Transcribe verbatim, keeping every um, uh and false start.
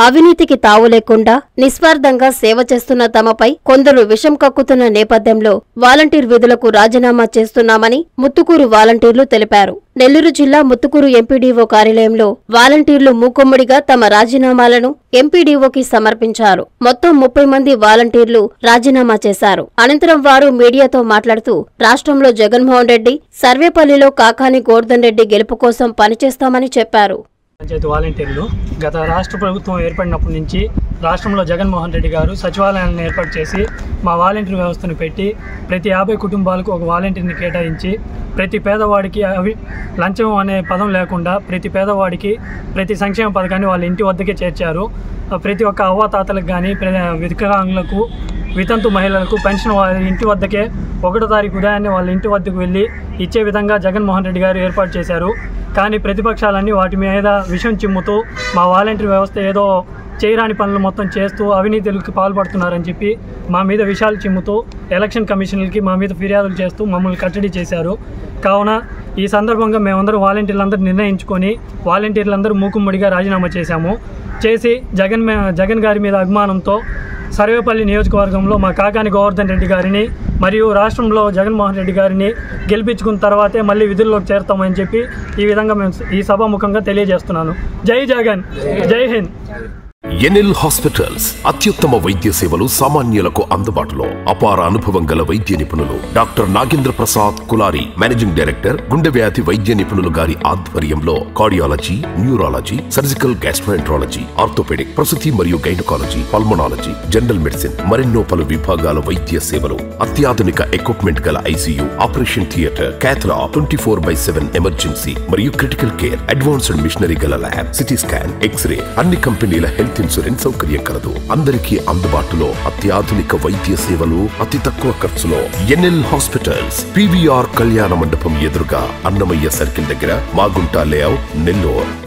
అవినీతికి తావు లేకుండా నిస్వార్థంగా సేవ చేస్తున్న తమపై కొందరు విషం కక్కుతున్న నేపథ్యంలో వాలంటీర్ విధులకు రాజీనామా చేస్తున్నామని ముత్తుకూరు వాలంటీర్లు తెలిపారు. నెల్లూరు జిల్లా ముత్తుకూరు ఎంపీడీఓ కార్యాలయంలో వాలంటీర్లు మూకుమ్మడిగా తమ రాజీనామాలను ఎంపీడీఓకి సమర్పించారు. మొత్తం ముప్పై మంది వాలంటీర్లు రాజీనామా చేశారు. అనంతరం వారు మీడియాతో మాట్లాడుతూ రాష్ట్రంలో జగన్మోహన్ రెడ్డి, సర్వేపల్లిలో కాకాని గోవర్ధన్ రెడ్డి గెలుపు కోసం పనిచేస్తామని చెప్పారు. పంచాయతీ వాలంటీర్లు గత రాష్ట్ర ప్రభుత్వం ఏర్పడినప్పటి నుంచి రాష్ట్రంలో జగన్మోహన్ రెడ్డి గారు సచివాలయాలను ఏర్పాటు చేసి మా వాలంటీర్ వ్యవస్థను పెట్టి ప్రతి యాభై కుటుంబాలకు ఒక వాలంటీర్ని కేటాయించి ప్రతి పేదవాడికి అవి లంచం అనే పదం లేకుండా ప్రతి పేదవాడికి ప్రతి సంక్షేమ పథకాన్ని వాళ్ళ ఇంటి వద్దకే చేర్చారు. ప్రతి ఒక్క అవ్వాతాతలకు కానీ వికలాంగులకు, వితంతు మహిళలకు పెన్షన్ వాళ్ళ ఇంటి వద్దకే ఒకటో తారీఖు ఉదయాన్నే వాళ్ళ ఇంటి వద్దకు వెళ్ళి ఇచ్చే విధంగా జగన్మోహన్ రెడ్డి గారు ఏర్పాటు చేశారు. కానీ ప్రతిపక్షాలన్నీ వాటి మీద విషం చిమ్ముతూ మా వాలంటీర్ వ్యవస్థ ఏదో చేయరాని పనులు మొత్తం చేస్తూ అవినీతికి పాల్పడుతున్నారని చెప్పి మా మీద విషయాలు చిమ్ముతూ ఎలక్షన్ కమిషన్లకి మా మీద ఫిర్యాదులు చేస్తూ మమ్మల్ని కట్టడి చేశారు. కావున ఈ సందర్భంగా మేమందరం వాలంటీర్లందరూ నిర్ణయించుకొని వాలంటీర్లందరూ మూకుమ్మడిగా రాజీనామా చేశాము. చేసి జగన్ జగన్ గారి మీద అభిమానంతో సర్వేపల్లి నియోజకవర్గంలో మా కాకాని గోవర్ధన్ రెడ్డి గారిని మరియు రాష్ట్రంలో జగన్మోహన్ రెడ్డి గారిని గెలిపించుకున్న తర్వాతే మళ్ళీ విధుల్లోకి చేరుతామని చెప్పి ఈ విధంగా మేము ఈ సభాముఖంగా తెలియజేస్తున్నాను. జై జగన్, జై హింద్. ఎన్ఎల్ హాస్పిటల్స్ అత్యుత్తమ వైద్య సేవలు సామాన్యులకు అందుబాటులో. అపార అనుభవం గల వైద్య నిపుణులు doctor Nagendra Prasad Kulari, managing director, గుండె వ్యాధి వైద్య నిపుణులు గారి ఆధ్వర్యంలో cardiology, neurology, surgical gastroenterology, orthopedic, ప్రసూతి మరియు గైనకాలజీ, పల్మనాలజీ, జనరల్ మెడిసిన్ మరెన్నో పలు విభాగాల వైద్య సేవలు. అత్యాధునిక ఎక్విప్మెంట్ గల ICU, operation theatre, cath lab, twenty four by seven emergency మరియు క్రిటికల్ కేర్, అడ్వాన్స్డ్ మిషనరీ గల ల్యాబ్, సిటీ స్కాన్, ఎక్స్రే, అన్ని కంపెనీల హెల్త్ ఇన్సూరెన్స్ సౌకర్యం కలదు. అందరికీ అందుబాటులో అత్యాధునిక వైద్య సేవలు అతి తక్కువ ఖర్చులో. ఎన్ఎల్ హాస్పిటల్స్, పీవీఆర్ కళ్యాణ మండపం ఎదురుగా, అన్నమయ్య సర్కిల్ దగ్గర, మాగుంట లేఅవుట్, నెల్లూరు.